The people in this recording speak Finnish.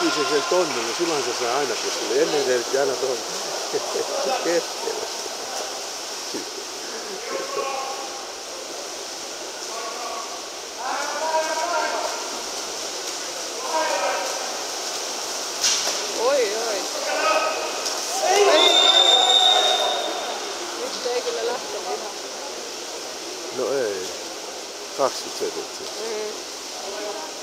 nykyisen sen tonnin, niin silloin se saa aina pystyä. Ennen tehtiin aina tuohon keskelle. Oi. Nyt ei kyllä lähtenyt ihan. No ei. 20 sekuntia.